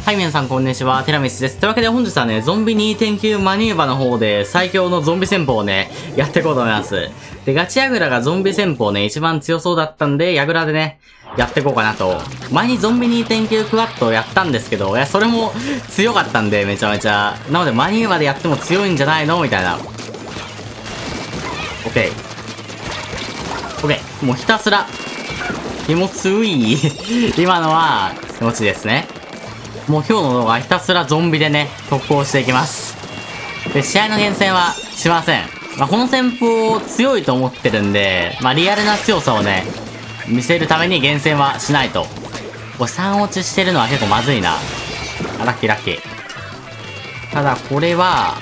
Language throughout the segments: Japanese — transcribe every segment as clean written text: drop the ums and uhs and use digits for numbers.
はい、皆さんこんにちは、テラミスです。というわけで本日はね、ゾンビ 2.9 マニューバの方で最強のゾンビ戦法をね、やっていこうと思います。で、ガチヤグラがゾンビ戦法ね、一番強そうだったんで、ヤグラでね、やっていこうかなと。前にゾンビ 2.9 クワッドをやったんですけど、いや、それも強かったんで、めちゃめちゃ。なので、マニューバでやっても強いんじゃないのみたいな。オッケー。オッケー。もうひたすら、気持ちいい。今のは、気持ちいいですね。もう今日の動画はひたすらゾンビでね、特攻していきます。で、試合の厳選はしません。この戦法強いと思ってるんで、リアルな強さをね、見せるために厳選はしないと。これ3落ちしてるのは結構まずいな。ラッキーラッキー。ただこれは、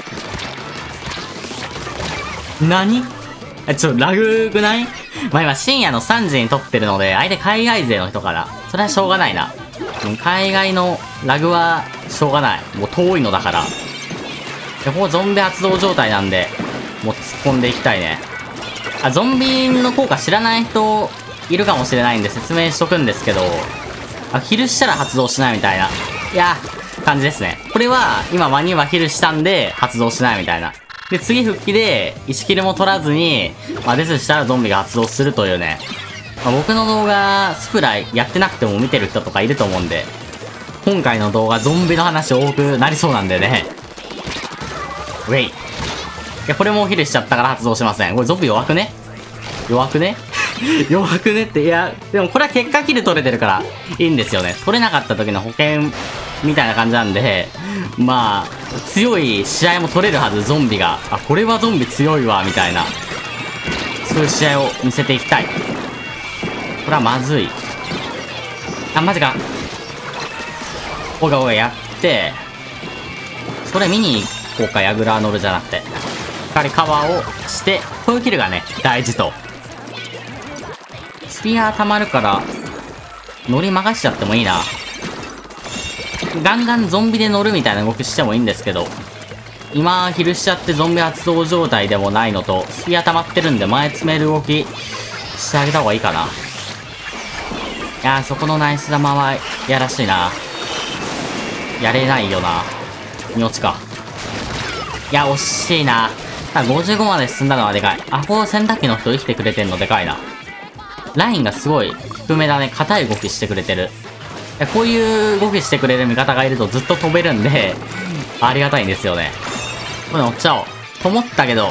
何ラグくない？今深夜の3時に撮ってるので、相手海外勢の人から。それはしょうがないな。海外のラグはしょうがない。もう遠いのだから。で、ここゾンビ発動状態なんで、もう突っ込んでいきたいね。ゾンビの効果知らない人いるかもしれないんで説明しとくんですけど、ヒルしたら発動しないみたいな。感じですね。これは、今マニューバーヒルしたんで発動しないみたいな。で、次復帰で1キルも取らずに、デスしたらゾンビが発動するというね。僕の動画、スプライやってなくても見てる人とかいると思うんで、今回の動画、ゾンビの話多くなりそうなんでね。ウェイ。いや、これもヒルしちゃったから発動しません。これゾンビ弱くね弱くね弱くねって、いや、でもこれは結果キル取れてるからいいんですよね。取れなかった時の保険みたいな感じなんで、強い試合も取れるはず、ゾンビが。これはゾンビ強いわ、みたいな。そういう試合を見せていきたい。これはまずい。マジか。おがやって、それ見に行こうか、ヤグラー乗るじゃなくて。しっかりカバーをして、こういうキルがね、大事と。スピアー溜まるから、乗り任しちゃってもいいな。ガンガンゾンビで乗るみたいな動きしてもいいんですけど、今、ヒルしちゃってゾンビ発動状態でもないのと、スピア溜まってるんで前詰める動きしてあげた方がいいかな。そこのナイス玉は、やらしいな。やれないよな。命か。惜しいな。55まで進んだのはでかい。この洗濯機の人生きてくれてんのでかいな。ラインがすごい低めだね。硬い動きしてくれてる。こういう動きしてくれる味方がいるとずっと飛べるんで、ありがたいんですよね。これ乗っちゃおう。と思ったけど、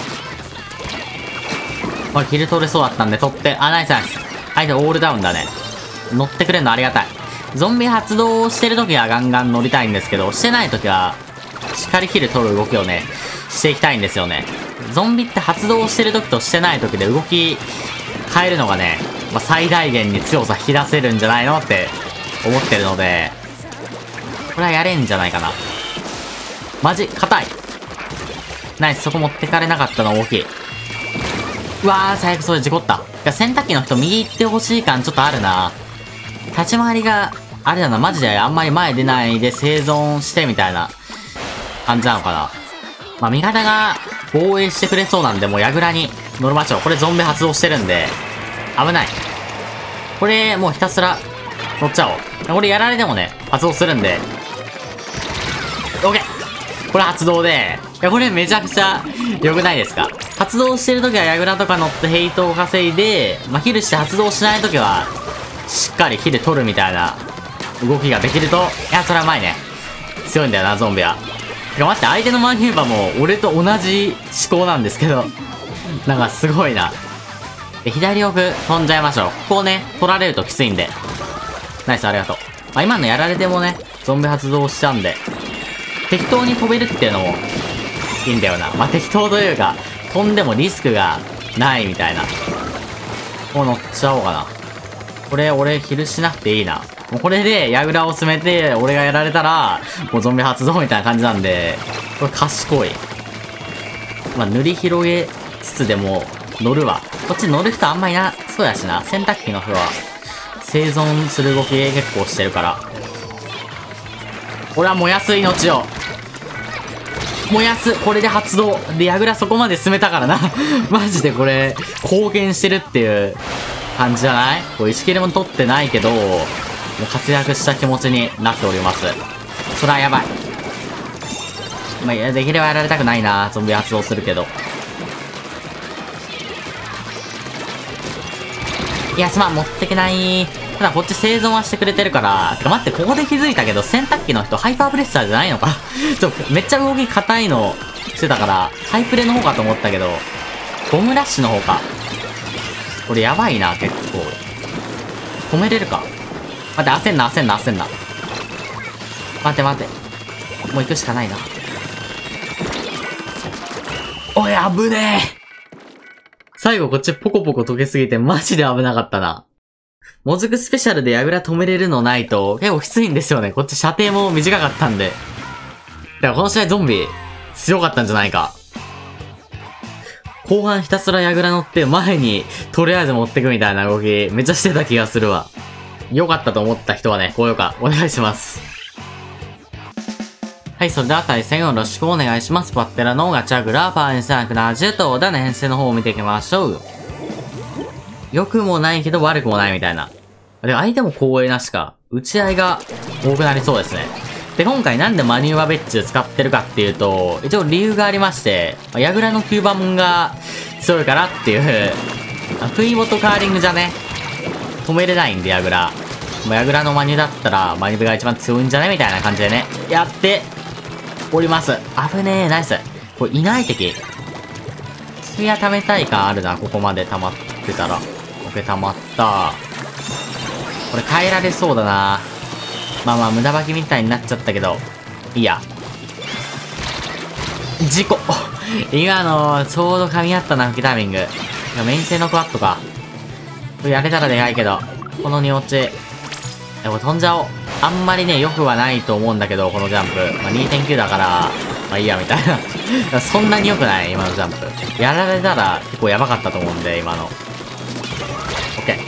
これキル取れそうだったんで取って、ナイスナイス。相手オールダウンだね。乗ってくれるのありがたい。ゾンビ発動してるときはガンガン乗りたいんですけど、してないときは、しっかりキル取る動きをね、していきたいんですよね。ゾンビって発動してるときとしてないときで動き変えるのがね、最大限に強さ引き出せるんじゃないのって思ってるので、これはやれんじゃないかな。マジ、硬い。ナイス、そこ持ってかれなかったの大きい。最悪それ事故った。洗濯機の人右行ってほしい感ちょっとあるな。立ち回りが、あれだな、マジであんまり前出ないで生存してみたいな感じなのかな。味方が防衛してくれそうなんで、もうヤグラに乗りましょう。これゾンビ発動してるんで、危ない。これ、もうひたすら乗っちゃおう。これやられてもね、発動するんで。オッケー！これ発動で、これめちゃくちゃ良くないですか？発動してるときはヤグラとか乗ってヘイトを稼いで、ヒルして発動しないときは、しっかりキル取るみたいな動きができると、それはうまいね。強いんだよな、ゾンビは。待って、相手のマニューバーも俺と同じ思考なんですけど、すごいな。で、左奥飛んじゃいましょう。ここをね、取られるときついんで。ナイス、ありがとう。今のやられてもね、ゾンビ発動しちゃうんで、適当に飛べるっていうのもいいんだよな。適当というか、飛んでもリスクがないみたいな。こう乗っちゃおうかな。これ、俺、ヒルしなくていいな。もうこれで、ヤグラを詰めて、俺がやられたら、もうゾンビ発動みたいな感じなんで、これ賢い。塗り広げつつでも、乗るわ。こっち乗る人あんまいな、そうやしな。洗濯機の人は、生存する動き結構してるから。俺は燃やす命を。燃やす。これで発動。で、ヤグラそこまで進めたからな。マジでこれ、貢献してるっていう感じじゃない？こう、1キルも取ってないけど、もう活躍した気持ちになっております。 そらやばい。まあ、できればやられたくないな。ゾンビ発動するけど。いや、すまん、持ってけない。ただこっち生存はしてくれてるから。てか待って、ここで気づいたけど、洗濯機の人ハイパープレッサーじゃないのかめっちゃ動き硬いのしてたから、ハイプレの方かと思ったけど、ボムラッシュの方か。これやばいな、結構。止めれるか。待って、焦んな。待って。もう行くしかないな。おい、危ねえ。最後こっちポコポコ溶けすぎてマジで危なかったな。もずくスペシャルで矢倉止めれるのないと結構きついんですよね。こっち射程も短かったんで。だからこの試合ゾンビ強かったんじゃないか。後半ひたすら矢倉乗って前にとりあえず持ってくみたいな動きめっちゃしてた気がするわ。良かったと思った人はね、高評価お願いします。はい、それでは対戦よろしくお願いします。バッテラのガチャグラパー2370と、ではね、編成の方を見ていきましょう。良くもないけど悪くもないみたいな。で、相手も光栄なしか、打ち合いが多くなりそうですね。で、今回なんでマニューバベッチュ使ってるかっていうと、一応理由がありまして、矢倉の9番が強いからっていう、クイボとカーリングじゃね、止めれないんで矢倉。矢倉のマニューだったら、マニューが一番強いんじゃねみたいな感じでね、やって、おります。危ねえ、ナイス。これいない敵。スピア溜めたい感あるな、ここまで溜まってたら。オッケー、溜まった。これ変えられそうだな。まあまあ、無駄履きみたいになっちゃったけど、いいや。事故今の、ちょうど噛み合ったな、吹きタイミング。メイン性のクワットか。これやれたらでかいけど、この2落ち。これ飛んじゃおう。あんまりね、良くはないと思うんだけど、このジャンプ。まあ、2.9 だから、まあいいや、みたいな。そんなに良くない、今のジャンプ。やられたら結構やばかったと思うんで、今の。オッケー。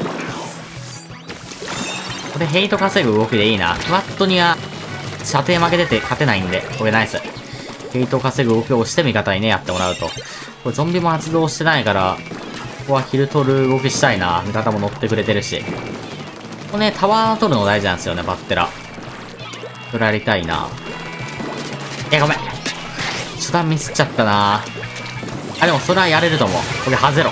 これヘイト稼ぐ動きでいいな。クワットには、射程負けてて勝てないんで、これナイス。ヘイト稼ぐ動きをして味方にね、やってもらうと。これゾンビも発動してないから、ここはヒル取る動きしたいな。味方も乗ってくれてるし。これね、タワー取るの大事なんですよね、バッテラ。取られたいな。ごめん。初段ミスっちゃったな。あ、でもそれはやれると思う。これ、ハゼロ。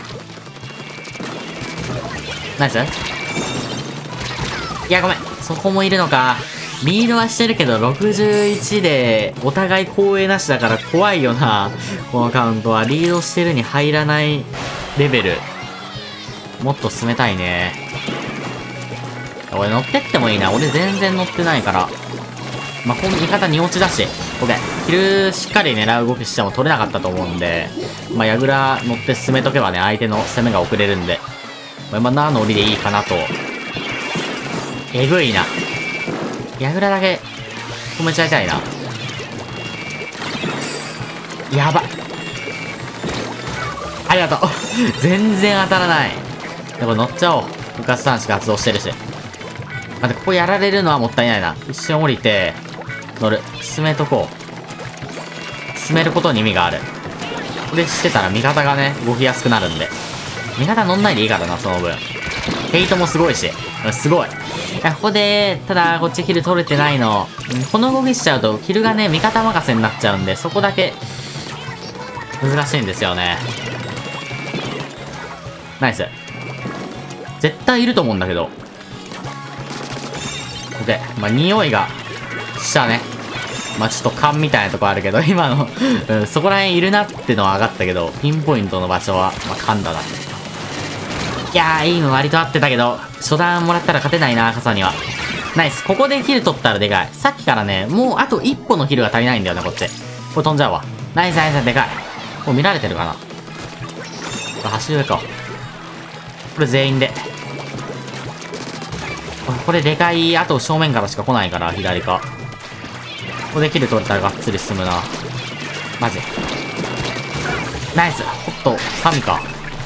ナイス。いや、ごめん。そこもいるのか。リードはしてるけど、61で、お互い光栄なしだから怖いよな。このカウントは。リードしてるに入らないレベル。もっと進めたいね。俺乗ってってもいいな。俺全然乗ってないから。まあ、この味方2落ちだし。オッケー。ヒルしっかり狙う動きしても取れなかったと思うんで、まあ、矢倉乗って進めとけばね、相手の攻めが遅れるんで。まあ、今の乗りでいいかなと。えぐいな。矢倉だけ止めちゃいたいな。やばい。ありがとう。全然当たらない。でも乗っちゃおう。部活端子が発動してるし。待って、ここやられるのはもったいないな。一瞬降りて、乗る。進めとこう。進めることに意味がある。これしてたら味方がね、動きやすくなるんで。味方乗んないでいいからな、その分。ヘイトもすごいし。すごい。ここで、ただ、こっちキル取れてないの。この動きしちゃうと、キルがね、味方任せになっちゃうんで、そこだけ、難しいんですよね。ナイス。絶対いると思うんだけど。オッケー。まあ、匂いが、したね。まあ、ちょっと勘みたいなとこあるけど、今のそこら辺いるなってのは分かったけど、ピンポイントの場所は、まあ、勘だな。いやー、いいの割と合ってたけど、初段もらったら勝てないな、傘には。ナイス。ここでキル取ったらでかい。さっきからね、もうあと一歩のキルが足りないんだよね、こっち。これ飛んじゃうわ。ナイスナイス、でかい。もう見られてるかな。これ走るか。これ全員で。これでかい。あと正面からしか来ないから、左か。ここでキル取れたらがっつり進むな。マジ。ナイス。ほっと、神か。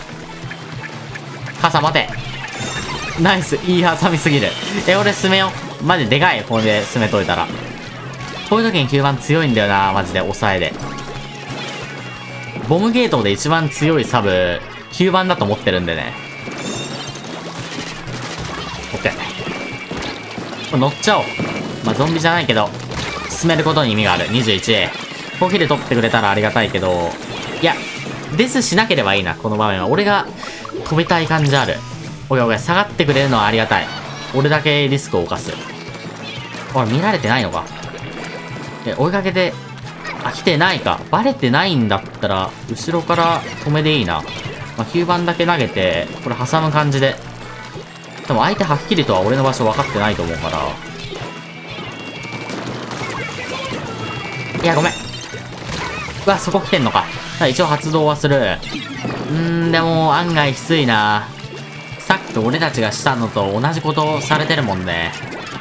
傘待て。ナイス。いい挟みすぎる。俺進めよう。マジでかい。これで進めといたら。こういう時に9番強いんだよな。マジで。抑えで。ボムゲートで一番強いサブ、9番だと思ってるんでね。オッケー。これ乗っちゃおう。 まあ、ゾンビじゃないけど、進めることに意味がある。21。こうキル取ってくれたらありがたいけど、いや、デスしなければいいな、この場面は。俺が飛びたい感じある。おいおい、下がってくれるのはありがたい。俺だけリスクを冒す。おい、見られてないのか。追いかけて、来てないか。バレてないんだったら、後ろから止めでいいな。まあ、9番だけ投げて、これ挟む感じで。でも相手はっきりとは俺の場所分かってないと思うから。いや、ごめん。うわ、そこ来てんのか。一応発動はする。でも、案外きついな。さっき俺たちがしたのと同じことされてるもんね。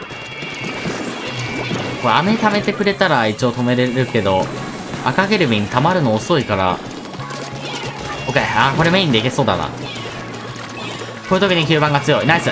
これ、飴溜めてくれたら一応止めれるけど、赤ゲルビン溜まるの遅いから。オッケー。これメインでいけそうだな。こういう時に9番が強い。ナイス。オッ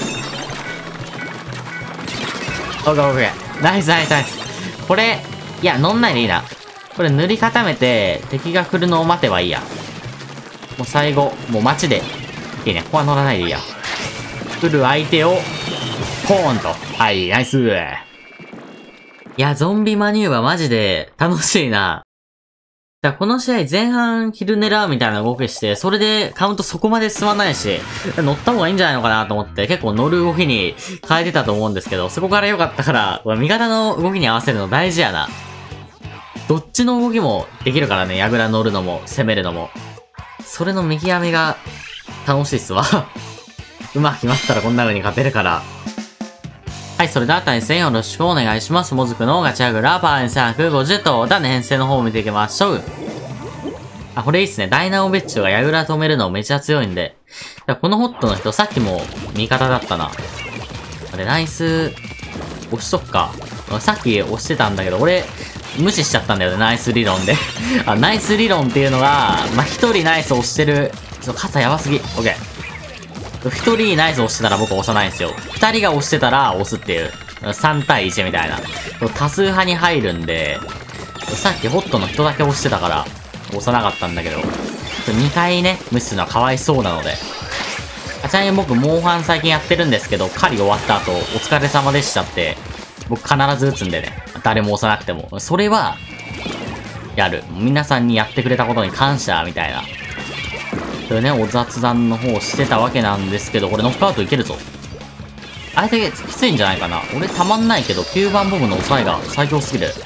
ケーオッケー。ナイスナイスナイス。これ、いや、乗んないでいいな。これ塗り固めて、敵が来るのを待てばいいや。もう最後、もう街で。いいね。ここは乗らないでいいや。来る相手を、ポーンと。はい、ナイス。いや、ゾンビマニューバーマジで楽しいな。だからこの試合前半ヒル狙うみたいな動きして、それでカウントそこまで進まないし、乗った方がいいんじゃないのかなと思って結構乗る動きに変えてたと思うんですけど、そこから良かったから、味方の動きに合わせるの大事やな。どっちの動きもできるからね、矢倉乗るのも攻めるのも。それの見極めが楽しいっすわ。うまく決まったらこんな風に勝てるから。はい、それでは対戦よろしくお願いします。もずくのガチャグラパー2150と、だね、編成の方を見ていきましょう。これいいっすね。ダイナオベッチョが矢倉止めるのめちゃ強いんで。このホットの人、さっきも味方だったな。あれ、ナイス、押しとくか。さっき押してたんだけど、俺、無視しちゃったんだよね、ナイス理論で。ナイス理論っていうのが、一人ナイス押してる、肩やばすぎ。オッケー。一人ナイス押してたら僕押さないんですよ。二人が押してたら押すっていう。3対1みたいな。多数派に入るんで、さっきホットの人だけ押してたから、押さなかったんだけど、2回ね、無視するのはかわいそうなので。ちなみに僕、モンハン最近やってるんですけど、狩り終わった後、お疲れ様でしたって、僕必ず打つんでね。誰も押さなくても。それは、やる。皆さんにやってくれたことに感謝、みたいな。それね、お雑談の方してたわけなんですけど、これノックアウトいけるぞ。相手きついんじゃないかな。俺たまんないけど、9番ボムの抑えが最強すぎる。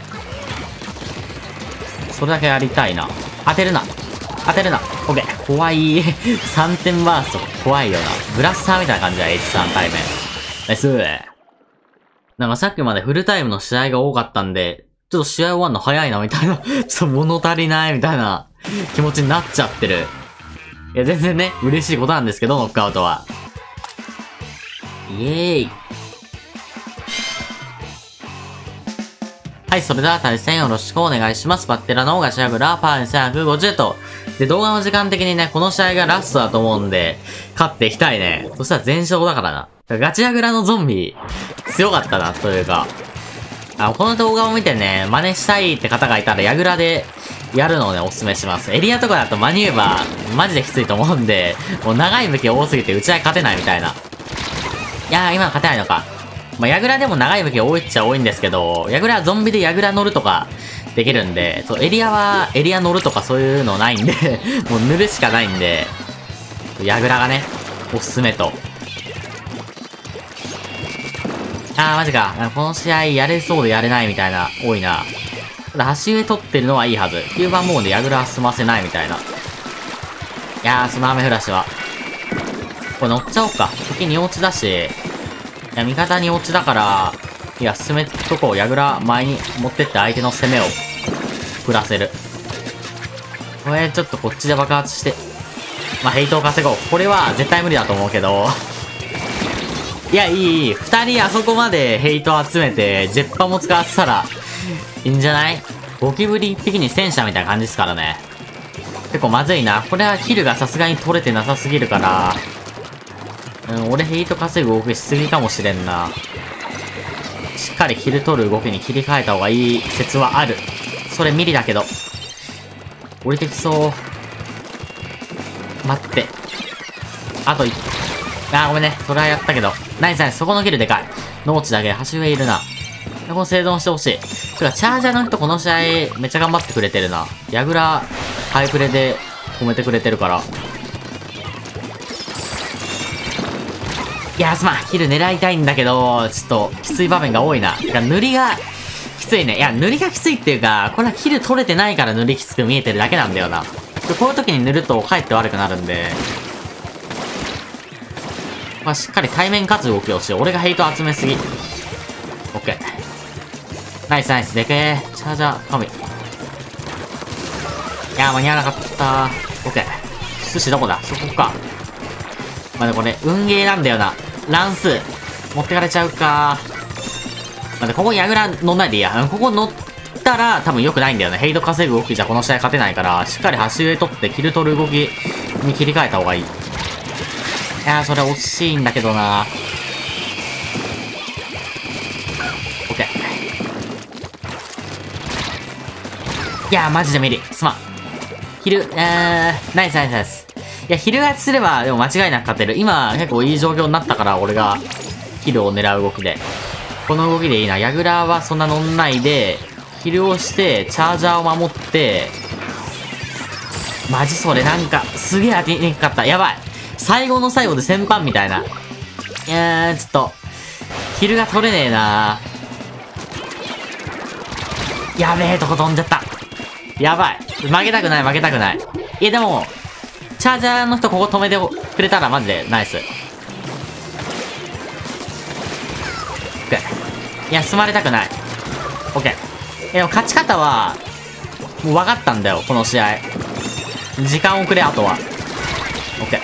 それだけやりたいな。当てるな。当てるな。オッケー。怖い。3点バースト。怖いよな。ブラスターみたいな感じだ、H3 対面。ナイス。なんかさっきまでフルタイムの試合が多かったんで、ちょっと試合終わんの早いな、みたいな。ちょっと物足りない、みたいな気持ちになっちゃってる。いや、全然ね、嬉しいことなんですけど、ノックアウトは。イエーイ。はい、それでは対戦よろしくお願いします。バッテラのガチャグラパー2150と。で、動画の時間的にね、この試合がラストだと思うんで、勝っていきたいね。そしたら全勝だからな。ガチャグラのゾンビ、強かったな、というか。この動画を見てね、真似したいって方がいたら、矢倉でやるのをね、おすすめします。エリアとかだとマニューバー、マジできついと思うんで、もう長い武器多すぎて打ち合い勝てないみたいな。いやー、今の勝てないのか。矢倉でも長い武器多いっちゃ多いんですけど、矢倉はゾンビで矢倉乗るとかできるんで、そう、エリアはエリア乗るとかそういうのないんで、もう塗るしかないんで、矢倉がね、おすすめと。マジか。この試合やれそうでやれないみたいな、多いな。ただ、端上取ってるのはいいはず。9番モードで矢倉は済ませないみたいな。いやー、その雨降らしは。これ乗っちゃおうか。敵に落ちだし。いや、味方に落ちだから、いや、進めとこう。矢倉前に持ってって相手の攻めを、振らせる。これ、ちょっとこっちで爆発して。ヘイトを稼ごう。これは絶対無理だと思うけど。いや、いい。二人あそこまでヘイト集めて、ジェッパも使わせたら、いいんじゃない？ゴキブリ一匹に戦車みたいな感じですからね。結構まずいな。これはキルがさすがに取れてなさすぎるから、俺ヘイト稼ぐ動きしすぎかもしれんな。しっかりキル取る動きに切り替えた方がいい説はある。それミリだけど。降りてきそう。待って。あと1、ごめんね。それはやったけど。ナイスナイス。そこのキルでかい。農地だけ、端上いるな。 この生存してほしい。てか、チャージャーの人この試合めっちゃ頑張ってくれてるな。ヤグラ、ハイプレで止めてくれてるから。いやー、すまん。ヒル狙いたいんだけど、ちょっと、きつい場面が多いな。てか、塗りが、きついね。いや、塗りがきついっていうか、これはヒル取れてないから塗りきつく見えてるだけなんだよな。こういう時に塗ると、かえって悪くなるんで。まあ、しっかり対面勝つ動きをしよう。俺がヘイト集めすぎ。オッケー。ナイスナイス。でけえ。チャージャー、神。いやー、間に合わなかった。オッケー。寿司どこだ？そこか。まあ、これ、運ゲーなんだよな。乱数。持ってかれちゃうか。まあ、ここヤグラ乗んないでいいや。ここ乗ったら多分良くないんだよね。ヘイト稼ぐ動きじゃこの試合勝てないから、しっかり端上取ってキル取る動きに切り替えた方がいい。いやー、それ惜しいんだけどな。オッケー。いやー、マジで無理。すまん。ヒル、ナイスナイスナイス。いや、ヒル勝ちすれば、でも間違いなく勝てる。今、結構いい状況になったから、俺が、ヒルを狙う動きで。この動きでいいな。ヤグラはそんな乗んないで、ヒルをして、チャージャーを守って、マジそれなんか、すげえ当てにくかった。やばい。最後の最後で先般みたいな。いやー、ちょっと、ヒルが取れねえな。やべえとこ飛んじゃった。やばい。負けたくない、負けたくない。いや、でも、チャージャーの人ここ止めてくれたらマジでナイス。オッケー。いや、進まれたくない。オッケー。でも勝ち方は、もう分かったんだよ、この試合。時間をくれ、あとは。オッケー。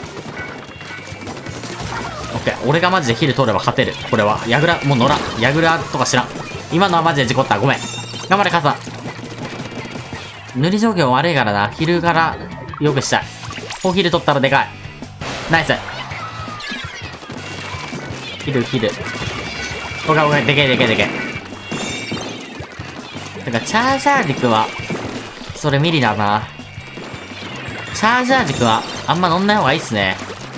オッケー。俺がマジでヒル取れば勝てる。これは。ヤグラ、もう乗らん。ヤグラとか知らん。今のはマジで事故った。ごめん。頑張れ、カサ。塗り状況悪いからな。ヒルから良くしたい。こうヒル取ったらでかい。ナイス。ヒル。おかおか、でけえ。てか、チャージャー軸は、それミリだな。チャージャー軸は、あんま乗んない方がいいっすね。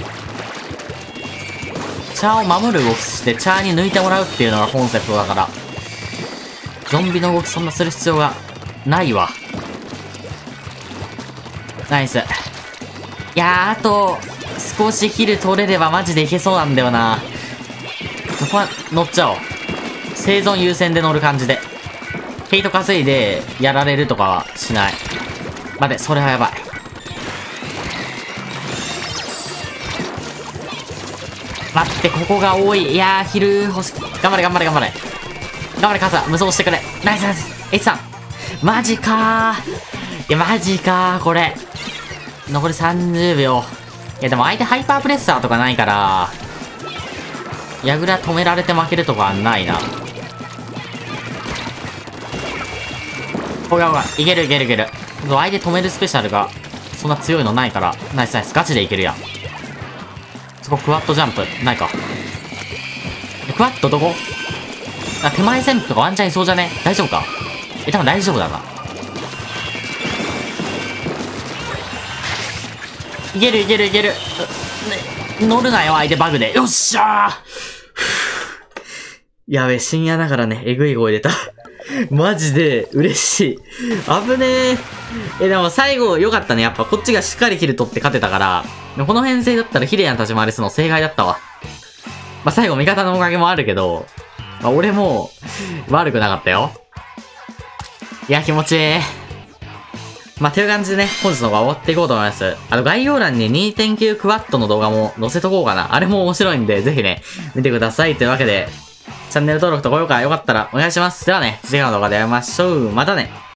チャーを守る動きして、チャーに抜いてもらうっていうのがコンセプトだから。ゾンビの動きそんなする必要がないわ。ナイス。いやー、あと、少しヒル取れればマジでいけそうなんだよな。そこは乗っちゃおう。生存優先で乗る感じで。ヘイト稼いでやられるとかはしない。待て、それはやばい。待って、ここが多い。いやー、ヒル欲しい。頑張れ。頑張れ、カサ。無双してくれ。ナイスナイス。H3。マジかー。いや、マジかー、これ。残り30秒。いや、でも相手ハイパープレッサーとかないから、ヤグラ止められて負けるとかはないな。ほら。いける。相手止めるスペシャルが、そんな強いのないから、ナイス。ガチでいけるやん。そこクワッドジャンプ、ないか。クワッドどこ？あ、手前旋風とかワンチャンいそうじゃね？大丈夫か？多分大丈夫だな。いける。乗るなよ、相手バグで。よっしゃーやべえ、深夜だからね、えぐい声出た。マジで、嬉しい。危ねえ。でも最後良かったね。やっぱこっちがしっかりキル取って勝てたから、この編成だったらヒレアン立ち回りするの正解だったわ。まあ、最後味方のおかげもあるけど、まあ、俺も悪くなかったよ。いや、気持ちいい。まあ、という感じでね、本日の動画終わっていこうと思います。概要欄に 2.9 クワッドの動画も載せとこうかな。あれも面白いんで、ぜひね、見てください。というわけで、チャンネル登録と高評価よかったらお願いします。ではね、次回の動画で会いましょう。またね。